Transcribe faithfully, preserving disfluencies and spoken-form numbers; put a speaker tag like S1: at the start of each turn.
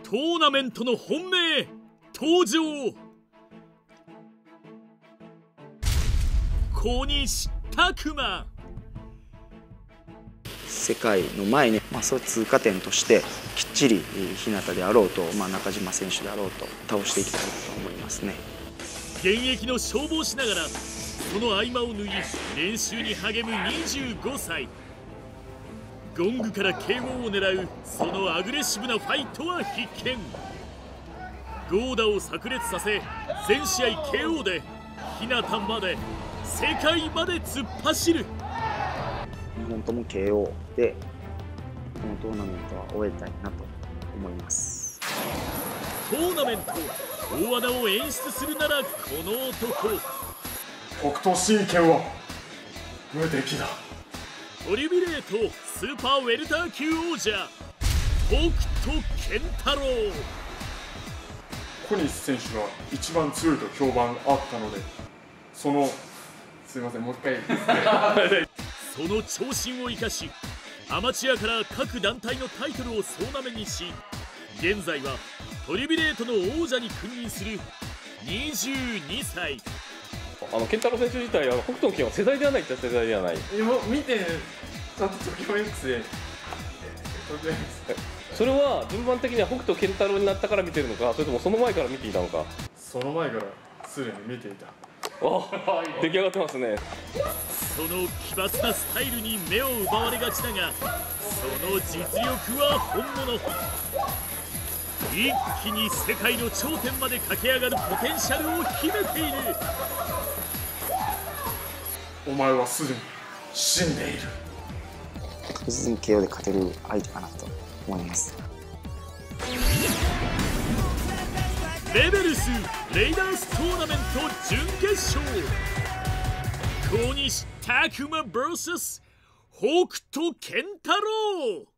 S1: トーナメントの本命登場。小西拓磨。
S2: 世界の前に、まあ、そういう通過点としてきっちり日向であろうと、まあ、中島選手であろうと倒していきたいと思いますね。
S1: 現役の消防しながらその合間を縫い練習に励むにじゅうごさい。ゴングから ケーオー を狙うそのアグレッシブなファイトは必見。ゴーダを炸裂させ全試合 ケーオー で日向まで世界まで突っ走る。
S2: にほんとも ケーオー でこのトーナメントは終えたいなと思います。
S1: トーナメント大穴を演出するならこの男。
S3: 北斗神拳は無敵だ。
S1: トリビレートスーパーウェルター級王者北斗健太郎。
S3: 小西選手が一番強いと評判あったので、そのすいませんもう一回ですね
S1: その長身を生かしアマチュアから各団体のタイトルを総なめにし、現在はトリビレートの王者に君臨するにじゅうにさい。
S4: あの健太郎選手自体は北斗の拳は世代ではないっちゃ世代ではない。
S3: 今見てちゃんと東京 X で
S4: それは順番的には北斗健太郎になったから見てるのか、それともその前から見ていたのか。
S3: その前からすでに見ていた。
S4: あ、出来上がってますね。
S1: その奇抜なスタイルに目を奪われがちだが、その実力は本物。一気に世界の頂点まで駆け上がるポテンシャルを秘めている。
S3: お前はすでに死んでいる。
S2: 確実に ケーオー で勝てる相手かなと思います。
S1: レベルスレイダーストーナメント準決勝、小西拓磨 ブイエス 北斗健太郎。